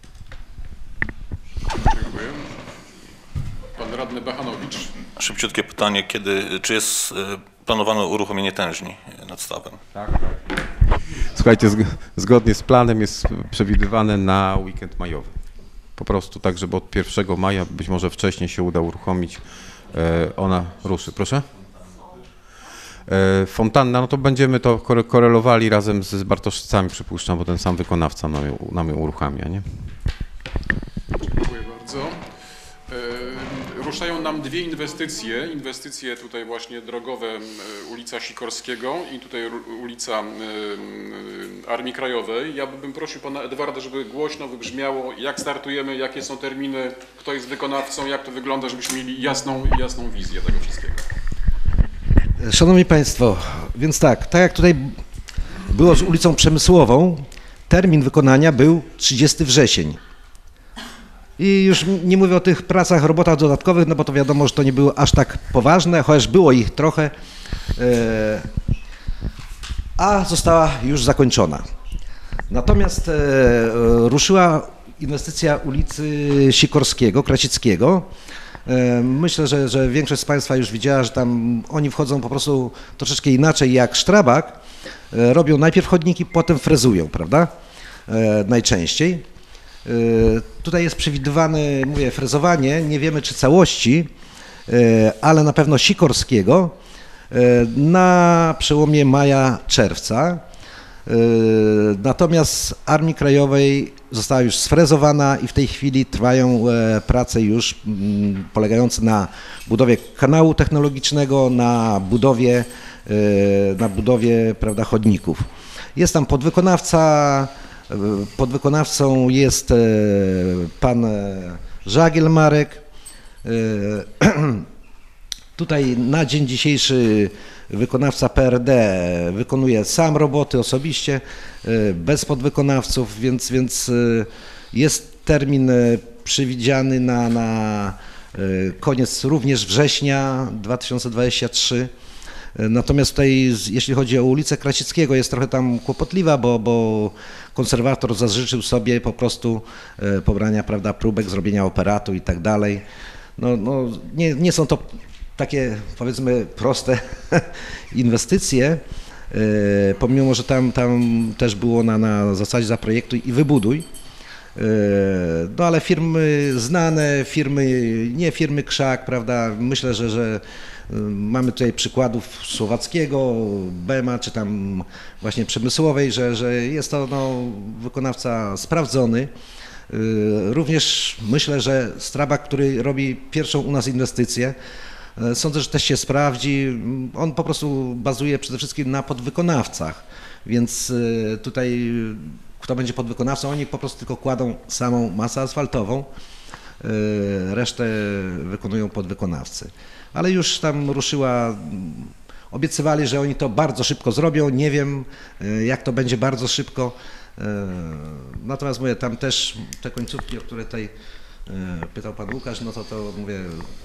Dziękuję. Pan radny Bachanowicz. Szybciutkie pytanie, kiedy, czy jest planowane uruchomienie tężni nad stawem? Tak, tak. Słuchajcie, zgodnie z planem jest przewidywane na weekend majowy. Po prostu tak, żeby od pierwszego maja, być może wcześniej się uda uruchomić, ona ruszy. Proszę? Fontanna, no to będziemy to kore- korelowali razem z Bartoszycami, przypuszczam, bo ten sam wykonawca nam ją, nam ją uruchamia, nie? Dziękuję bardzo. E, Ruszają nam dwie inwestycje, inwestycje tutaj właśnie drogowe, e, ulica Sikorskiego i tutaj ru- ulica e, e, Armii Krajowej. Ja bym prosił pana Edwarda, żeby głośno wybrzmiało, jak startujemy, jakie są terminy, kto jest wykonawcą, jak to wygląda, żebyśmy mieli jasną, jasną wizję tego wszystkiego. Szanowni Państwo, więc tak, tak jak tutaj było z ulicą Przemysłową, termin wykonania był trzydziesty wrzesień. I już nie mówię o tych pracach, robotach dodatkowych, no bo to wiadomo, że to nie było aż tak poważne, chociaż było ich trochę, e, a została już zakończona. Natomiast e, ruszyła inwestycja ulicy Sikorskiego, Krasickiego. E, myślę, że, że większość z Państwa już widziała, że tam oni wchodzą po prostu troszeczkę inaczej jak Strabag. E, robią najpierw chodniki, potem frezują, prawda? E, najczęściej. Tutaj jest przewidywane, mówię, frezowanie, nie wiemy czy całości, ale na pewno Sikorskiego na przełomie maja-czerwca. Natomiast Armii Krajowej została już sfrezowana i w tej chwili trwają prace już polegające na budowie kanału technologicznego, na budowie, na budowie, prawda, chodników. Jest tam podwykonawca. Podwykonawcą jest pan Żagiel Marek. Tutaj na dzień dzisiejszy wykonawca P R D wykonuje sam roboty osobiście, bez podwykonawców, więc, więc jest termin przewidziany na, na koniec również września dwa tysiące dwudziestego trzeciego. Natomiast tutaj, jeśli chodzi o ulicę Krasickiego, jest trochę tam kłopotliwa, bo, bo konserwator zażyczył sobie po prostu pobrania, prawda, próbek, zrobienia operatu i tak dalej. No, no, nie, nie są to takie, powiedzmy, proste inwestycje, pomimo że tam, tam też było na, na zasadzie zaprojektuj i wybuduj. No ale firmy znane, firmy, nie firmy Krzak, prawda, myślę, że, że mamy tutaj przykładów Słowackiego, B E M A, czy tam właśnie Przemysłowej, że, że jest to no, wykonawca sprawdzony. Również myślę, że Strabag, który robi pierwszą u nas inwestycję, sądzę, że też się sprawdzi. On po prostu bazuje przede wszystkim na podwykonawcach, więc tutaj kto będzie podwykonawcą, oni po prostu tylko kładą samą masę asfaltową, resztę wykonują podwykonawcy. Ale już tam ruszyła, obiecywali, że oni to bardzo szybko zrobią, nie wiem jak to będzie bardzo szybko. Natomiast mówię, tam też te końcówki, o które tutaj pytał pan Łukasz, no to to mówię,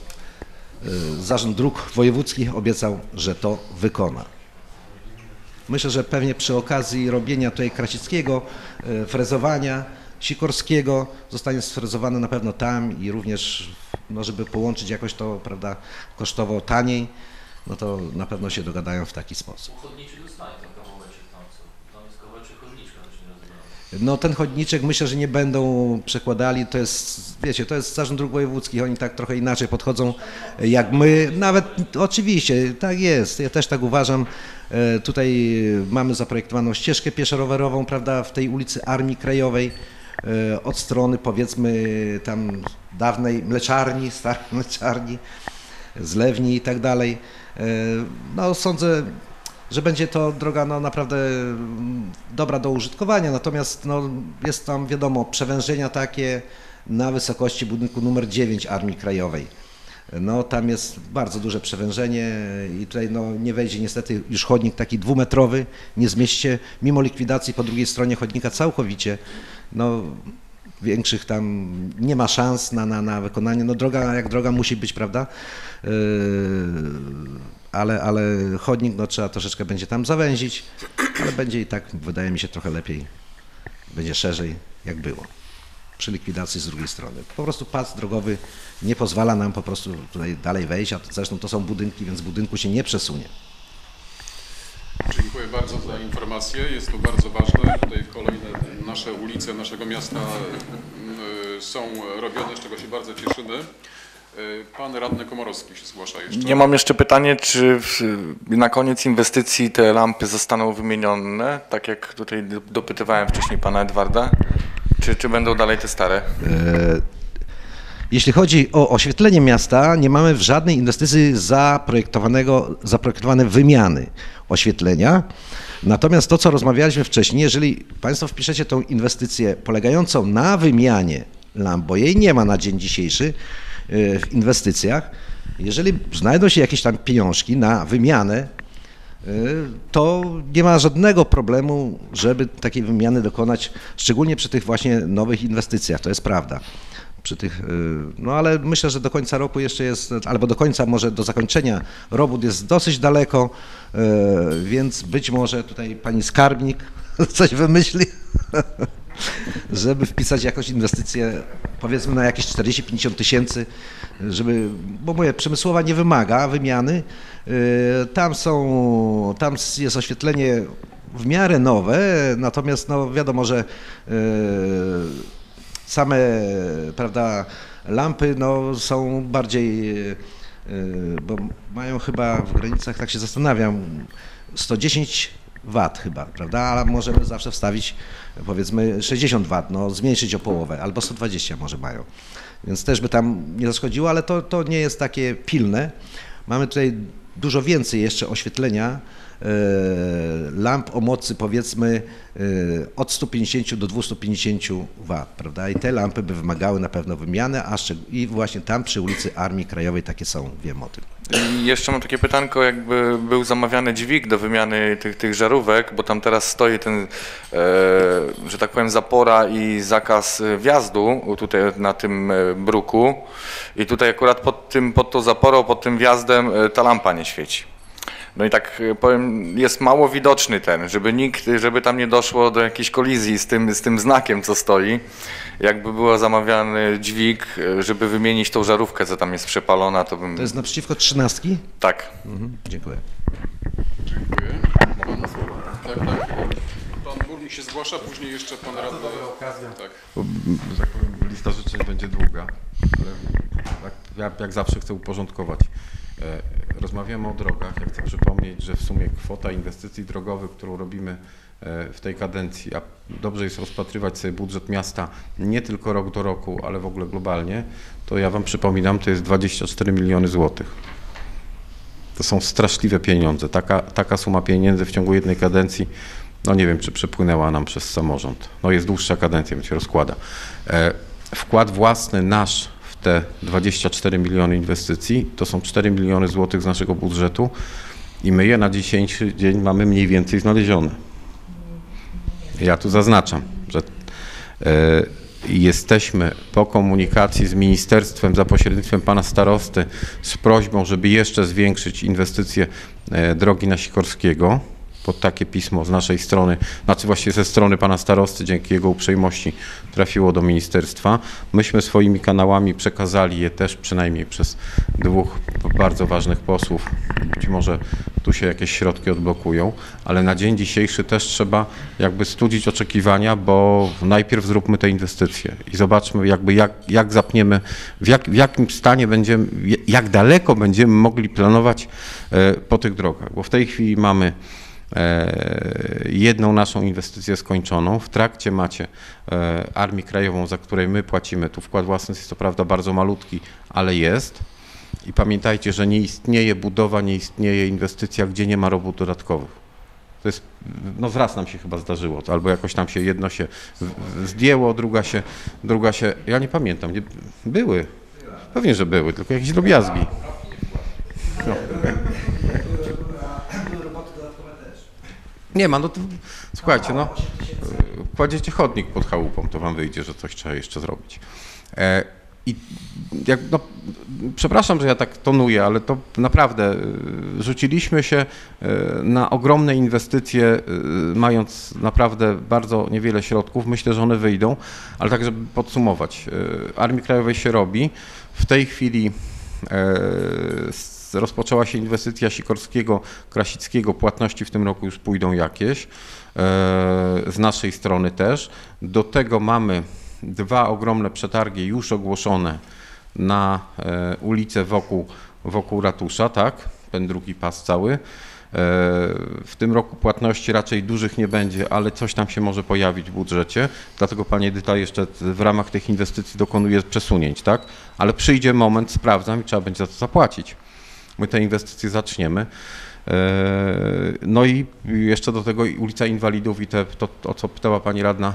Zarząd Dróg Wojewódzkich obiecał, że to wykona. Myślę, że pewnie przy okazji robienia tutaj Krasickiego, frezowania, Sikorskiego zostanie sfrezowane na pewno tam i również, no żeby połączyć jakoś to, prawda, kosztowo taniej, no to na pewno się dogadają w taki sposób. Chodniczy dostaje ten kawałeczek tam, co? Tam jest kawałeczek chodniczka, to się nie rozumiem. No ten chodniczek myślę, że nie będą przekładali, to jest, wiecie, to jest Zarząd Dróg Wojewódzkich, oni tak trochę inaczej podchodzą jak my, nawet oczywiście, tak jest, ja też tak uważam. Tutaj mamy zaprojektowaną ścieżkę pieszo-rowerową, prawda, w tej ulicy Armii Krajowej, od strony, powiedzmy, tam dawnej mleczarni, starej mleczarni, zlewni i tak dalej. No sądzę, że będzie to droga no, naprawdę dobra do użytkowania, natomiast no, jest tam, wiadomo, przewężenia takie na wysokości budynku numer dziewięć Armii Krajowej. No tam jest bardzo duże przewężenie i tutaj no, nie wejdzie niestety już chodnik taki dwumetrowy, nie zmieści się, mimo likwidacji po drugiej stronie chodnika całkowicie. No większych tam nie ma szans na, na, na wykonanie, no droga jak droga musi być, prawda, yy, ale, ale chodnik no trzeba troszeczkę będzie tam zawęzić, ale będzie i tak, wydaje mi się, trochę lepiej, będzie szerzej jak było przy likwidacji z drugiej strony. Po prostu pas drogowy nie pozwala nam po prostu tutaj dalej wejść, a zresztą to są budynki, więc budynku się nie przesunie. Dziękuję bardzo za informację. Jest to bardzo ważne. Tutaj kolejne nasze ulice naszego miasta są robione, z czego się bardzo cieszymy. Pan radny Komorowski się zgłasza jeszcze. Ja mam jeszcze pytanie, czy w, na koniec inwestycji te lampy zostaną wymienione, tak jak tutaj dopytywałem wcześniej pana Edwarda, czy, czy będą dalej te stare? Jeśli chodzi o oświetlenie miasta, nie mamy w żadnej inwestycji zaprojektowanego, zaprojektowane wymiany oświetlenia. Natomiast to, co rozmawialiśmy wcześniej, jeżeli Państwo wpiszecie tą inwestycję polegającą na wymianie lamp, bo jej nie ma na dzień dzisiejszy w inwestycjach, jeżeli znajdą się jakieś tam pieniążki na wymianę, to nie ma żadnego problemu, żeby takiej wymiany dokonać, szczególnie przy tych właśnie nowych inwestycjach, to jest prawda. Przy tych, no ale myślę, że do końca roku jeszcze jest, albo do końca, może do zakończenia robót jest dosyć daleko, więc być może tutaj pani skarbnik coś wymyśli, żeby wpisać jakąś inwestycję, powiedzmy na jakieś czterdzieści pięćdziesiąt tysięcy, żeby, bo mówię, przemysłowa nie wymaga wymiany, tam są, tam jest oświetlenie w miarę nowe, natomiast no wiadomo, że same, prawda, lampy no, są bardziej, bo mają chyba w granicach, tak się zastanawiam, sto dziesięć wat chyba, prawda, ale możemy zawsze wstawić powiedzmy sześćdziesiąt wat, no zmniejszyć o połowę, albo sto dwadzieścia może mają, więc też by tam nie zaszkodziło, ale to, to nie jest takie pilne. Mamy tutaj dużo więcej jeszcze oświetlenia, lamp o mocy powiedzmy od stu pięćdziesięciu do dwustu pięćdziesięciu wat, prawda? I te lampy by wymagały na pewno wymiany, a i właśnie tam przy ulicy Armii Krajowej takie są, wiem o tym. I jeszcze mam takie pytanko, jakby był zamawiany dźwig do wymiany tych, tych żarówek, bo tam teraz stoi ten, e, że tak powiem, zapora i zakaz wjazdu tutaj na tym bruku i tutaj akurat pod, tym, pod tą zaporą, pod tym wjazdem ta lampa nie świeci. No i tak powiem, jest mało widoczny ten, żeby nikt, żeby tam nie doszło do jakiejś kolizji z tym, z tym znakiem, co stoi. Jakby był zamawiany dźwig, żeby wymienić tą żarówkę, co tam jest przepalona, to bym... To jest naprzeciwko trzynastki? Tak. Mhm, dziękuję. Dziękuję. Pan, tak, tak. Pan burmistrz się zgłasza, później jeszcze pan radny. Okazja. Tak. Bo, że tak powiem, lista życzeń będzie długa, ale jak, ja jak zawsze chcę uporządkować. Rozmawiamy o drogach. Ja chcę przypomnieć, że w sumie kwota inwestycji drogowych, którą robimy w tej kadencji, a dobrze jest rozpatrywać sobie budżet miasta nie tylko rok do roku, ale w ogóle globalnie, to ja wam przypominam, to jest dwadzieścia cztery miliony złotych. To są straszliwe pieniądze. Taka, taka suma pieniędzy w ciągu jednej kadencji, no nie wiem, czy przepłynęła nam przez samorząd. No jest dłuższa kadencja, więc się rozkłada. Wkład własny nasz te dwadzieścia cztery miliony inwestycji, to są cztery miliony złotych z naszego budżetu i my je na dzisiejszy dzień mamy mniej więcej znalezione. Ja tu zaznaczam, że e, jesteśmy po komunikacji z ministerstwem za pośrednictwem pana starosty z prośbą, żeby jeszcze zwiększyć inwestycje e, drogi na Sikorskiego. Pod takie pismo z naszej strony, znaczy właściwie ze strony pana starosty, dzięki jego uprzejmości trafiło do ministerstwa. Myśmy swoimi kanałami przekazali je też przynajmniej przez dwóch bardzo ważnych posłów. Być może tu się jakieś środki odblokują, ale na dzień dzisiejszy też trzeba jakby studzić oczekiwania, bo najpierw zróbmy te inwestycje i zobaczmy jakby jak, jak zapniemy, w, jak, w jakim stanie będziemy, jak daleko będziemy mogli planować e, po tych drogach, bo w tej chwili mamy jedną naszą inwestycję skończoną. W trakcie macie Armię Krajową, za której my płacimy. Tu wkład własny jest to prawda bardzo malutki, ale jest. I pamiętajcie, że nie istnieje budowa, nie istnieje inwestycja, gdzie nie ma robót dodatkowych. To jest, no raz nam się chyba zdarzyło, albo jakoś tam się jedno się zdjęło, druga się, druga się, ja nie pamiętam, nie, były. Pewnie, że były, tylko jakieś drobiazgi. No. Nie ma, no to słuchajcie, no kładziecie chodnik pod chałupą, to wam wyjdzie, że coś trzeba jeszcze zrobić. E, I jak, no, przepraszam, że ja tak tonuję, ale to naprawdę rzuciliśmy się na ogromne inwestycje, mając naprawdę bardzo niewiele środków. Myślę, że one wyjdą, ale tak, żeby podsumować. Armii Krajowej się robi. W tej chwili e, rozpoczęła się inwestycja Sikorskiego, Krasickiego, płatności w tym roku już pójdą jakieś, z naszej strony też. Do tego mamy dwa ogromne przetargi już ogłoszone na ulicę wokół, wokół ratusza, tak? Ten drugi pas cały. W tym roku płatności raczej dużych nie będzie, ale coś tam się może pojawić w budżecie, dlatego pani Edyta jeszcze w ramach tych inwestycji dokonuje przesunięć, tak? Ale przyjdzie moment, sprawdzam i trzeba będzie za to zapłacić. My te inwestycje zaczniemy. No i jeszcze do tego ulica Inwalidów i te, to, o co pytała pani radna,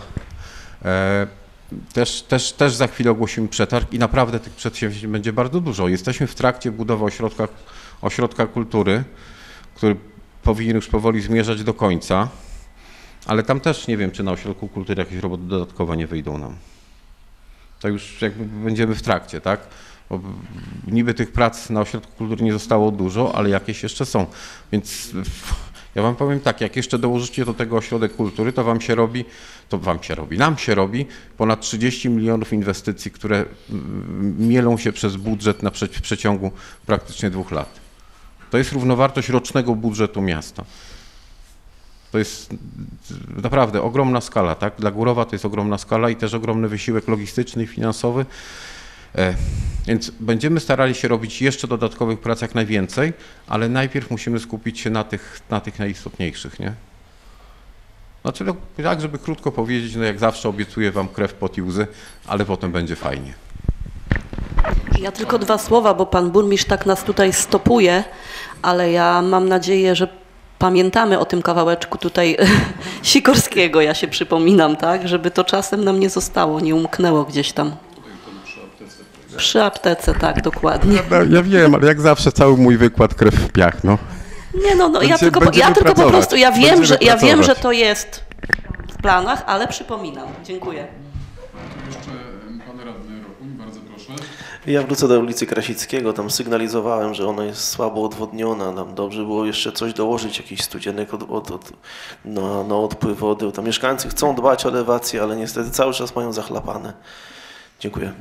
też, też, też za chwilę ogłosimy przetarg i naprawdę tych przedsięwzięć będzie bardzo dużo. Jesteśmy w trakcie budowy ośrodka, ośrodka kultury, który powinien już powoli zmierzać do końca, ale tam też nie wiem, czy na ośrodku kultury jakieś roboty dodatkowe nie wyjdą nam. To już jakby będziemy w trakcie, tak? Bo niby tych prac na ośrodku kultury nie zostało dużo, ale jakieś jeszcze są. Więc ja wam powiem tak, jak jeszcze dołożycie do tego ośrodek kultury, to wam się robi, to wam się robi, nam się robi ponad trzydzieści milionów inwestycji, które mielą się przez budżet na prze, w przeciągu praktycznie dwóch lat. To jest równowartość rocznego budżetu miasta. To jest naprawdę ogromna skala, tak? Dla Górowa to jest ogromna skala i też ogromny wysiłek logistyczny i finansowy. E, więc będziemy starali się robić jeszcze dodatkowych prac jak najwięcej, ale najpierw musimy skupić się na tych, na tych najistotniejszych, nie? Znaczy, no, tak, żeby krótko powiedzieć, no jak zawsze obiecuję wam krew, pot i łzy, ale potem będzie fajnie. Ja tylko dwa słowa, bo pan burmistrz tak nas tutaj stopuje, ale ja mam nadzieję, że pamiętamy o tym kawałeczku tutaj Sikorskiego, ja się przypominam, tak, żeby to czasem nam nie zostało, nie umknęło gdzieś tam. Przy aptece, tak, dokładnie. Ja, ja wiem, ale jak zawsze cały mój wykład krew w piach, no. Nie no, no Będzie, ja tylko, po, ja tylko po prostu, ja wiem, że, ja wiem, że to jest w planach, ale przypominam. Dziękuję. Jeszcze pan radny Rokuń, bardzo proszę. Ja wrócę do ulicy Krasickiego, tam sygnalizowałem, że ona jest słabo odwodniona, tam dobrze było jeszcze coś dołożyć, jakiś studzienek od, od, od, na, na odpływ wody. Tam mieszkańcy chcą dbać o elewację, ale niestety cały czas mają zachlapane. Dziękuję.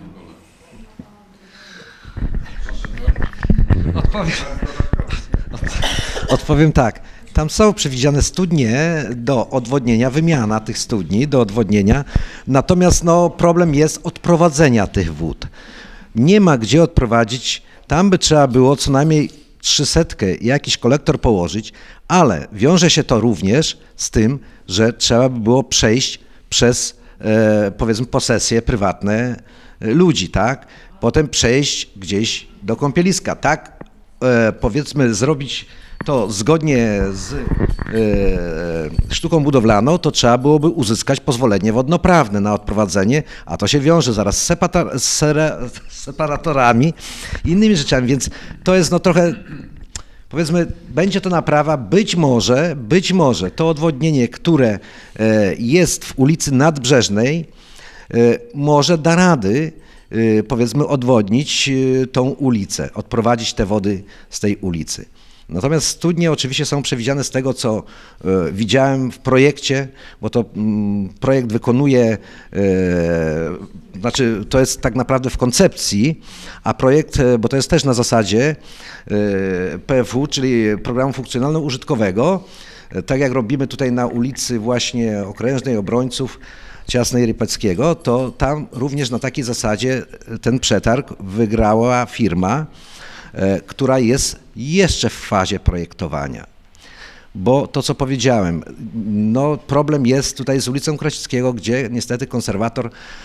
Odpowiem, odpowiem tak. Tam są przewidziane studnie do odwodnienia, wymiana tych studni do odwodnienia, natomiast no, problem jest odprowadzenia tych wód. Nie ma gdzie odprowadzić, tam by trzeba było co najmniej trzysetkę jakiś kolektor położyć, ale wiąże się to również z tym, że trzeba by było przejść przez e, powiedzmy posesje prywatne ludzi, tak? Potem przejść gdzieś do kąpieliska, tak? E, powiedzmy zrobić to zgodnie z e, sztuką budowlaną, to trzeba byłoby uzyskać pozwolenie wodnoprawne na odprowadzenie, a to się wiąże zaraz z, sepata, z sere, separatorami i innymi rzeczami, więc to jest no trochę, powiedzmy, będzie to naprawa, być może, być może to odwodnienie, które e, jest w ulicy Nadbrzeżnej, e, może da rady, e, powiedzmy, odwodnić e, tą ulicę, odprowadzić te wody z tej ulicy. Natomiast studnie oczywiście są przewidziane z tego, co e, widziałem w projekcie, bo to m, projekt wykonuje, e, znaczy to jest tak naprawdę w koncepcji, a projekt, e, bo to jest też na zasadzie e, P F U, czyli Programu Funkcjonalno-Użytkowego, e, tak jak robimy tutaj na ulicy właśnie Okrężnej, Obrońców, Ciasnej Rypeckiego, to tam również na takiej zasadzie ten przetarg wygrała firma, która jest jeszcze w fazie projektowania. Bo to, co powiedziałem, no problem jest tutaj z ulicą Krasickiego, gdzie niestety konserwator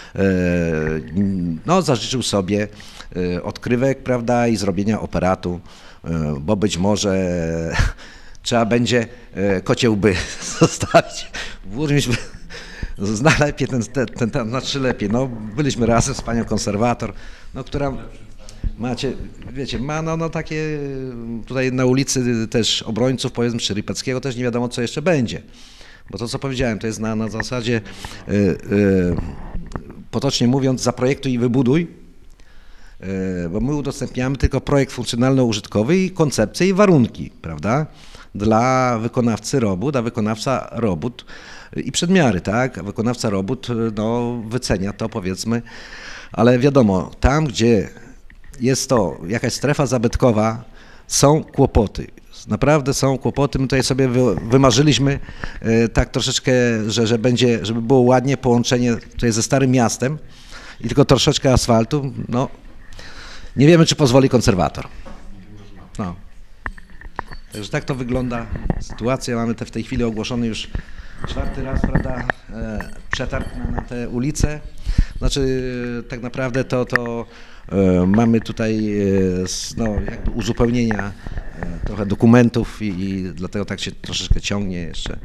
no, zażyczył sobie odkrywek, prawda, i zrobienia operatu, bo być może trzeba będzie kocie łby zostawić. Burmistrz zna lepiej ten, ten, ten, ten, znaczy lepiej, no byliśmy razem z panią konserwator, no która macie, wiecie, ma no, no takie tutaj na ulicy też Obrońców, powiedzmy, czy Rypeckiego też nie wiadomo, co jeszcze będzie. Bo to, co powiedziałem, to jest na, na zasadzie, y, y, potocznie mówiąc, zaprojektuj i wybuduj, y, bo my udostępniamy tylko projekt funkcjonalno-użytkowy i koncepcję i warunki, prawda, dla wykonawcy robót, a wykonawca robót i przedmiary, tak, a wykonawca robót, no, wycenia to, powiedzmy, ale wiadomo, tam, gdzie jest to jakaś strefa zabytkowa, są kłopoty. Naprawdę są kłopoty. My tutaj sobie wymarzyliśmy tak troszeczkę, że, że będzie, żeby było ładnie połączenie tutaj ze Starym Miastem i tylko troszeczkę asfaltu. No, Nie wiemy, czy pozwoli konserwator. No. Także tak to wygląda sytuacja. Mamy te w tej chwili ogłoszony już czwarty raz, prawda, e, przetarg na, na te ulice. Znaczy tak naprawdę to, to e, mamy tutaj e, s- no, jakby uzupełnienia e, trochę dokumentów i, i dlatego tak się troszeczkę ciągnie jeszcze.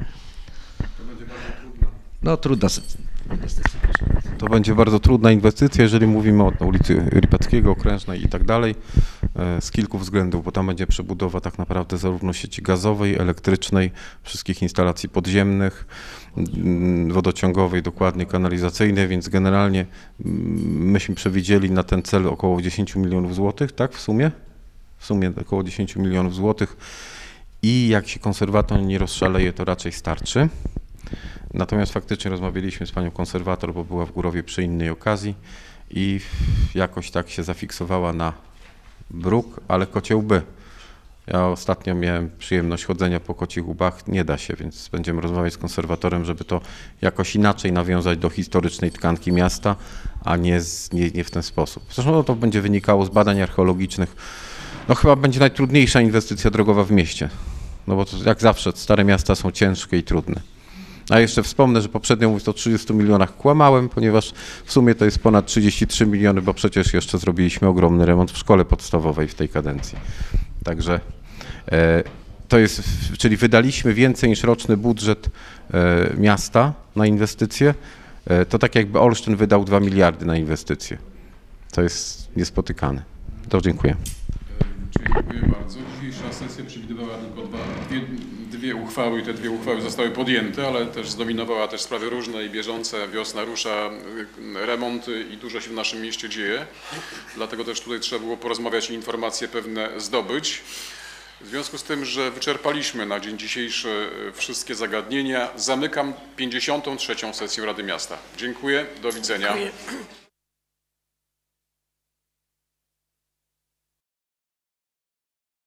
No trudna sy- inwestycja. To będzie bardzo trudna inwestycja, jeżeli mówimy o ulicy Ripackiego, Okrężnej i tak dalej, e, z kilku względów, bo tam będzie przebudowa tak naprawdę zarówno sieci gazowej, elektrycznej, wszystkich instalacji podziemnych, mm, wodociągowej, dokładnie kanalizacyjnej, więc generalnie mm, myśmy przewidzieli na ten cel około dziesięć milionów złotych, tak w sumie? W sumie około dziesięć milionów złotych i jak się konserwator nie rozszaleje, to raczej starczy. Natomiast faktycznie rozmawialiśmy z panią konserwator, bo była w Górowie przy innej okazji i jakoś tak się zafiksowała na bruk, ale kocie łby. Ja ostatnio miałem przyjemność chodzenia po kocich łbach, nie da się, więc będziemy rozmawiać z konserwatorem, żeby to jakoś inaczej nawiązać do historycznej tkanki miasta, a nie, z, nie, nie w ten sposób. Zresztą no, to będzie wynikało z badań archeologicznych. No chyba będzie najtrudniejsza inwestycja drogowa w mieście, no bo to, jak zawsze stare miasta są ciężkie i trudne. A jeszcze wspomnę, że poprzednio mówiąc o trzydziestu milionach kłamałem, ponieważ w sumie to jest ponad trzydzieści trzy miliony, bo przecież jeszcze zrobiliśmy ogromny remont w szkole podstawowej w tej kadencji. Także e, to jest, czyli wydaliśmy więcej niż roczny budżet e, miasta na inwestycje. E, to tak jakby Olsztyn wydał dwa miliardy na inwestycje. To jest niespotykane. To dziękuję. Dziękuję bardzo. Dzisiejsza sesja przewidywała tylko dwa, dwie, dwie uchwały i te dwie uchwały zostały podjęte, ale też zdominowała też sprawy różne i bieżące. Wiosna rusza, remonty i dużo się w naszym mieście dzieje. Dlatego też tutaj trzeba było porozmawiać i informacje pewne zdobyć. W związku z tym, że wyczerpaliśmy na dzień dzisiejszy wszystkie zagadnienia, zamykam pięćdziesiątą trzecią sesję Rady Miasta. Dziękuję, do widzenia. Dziękuję.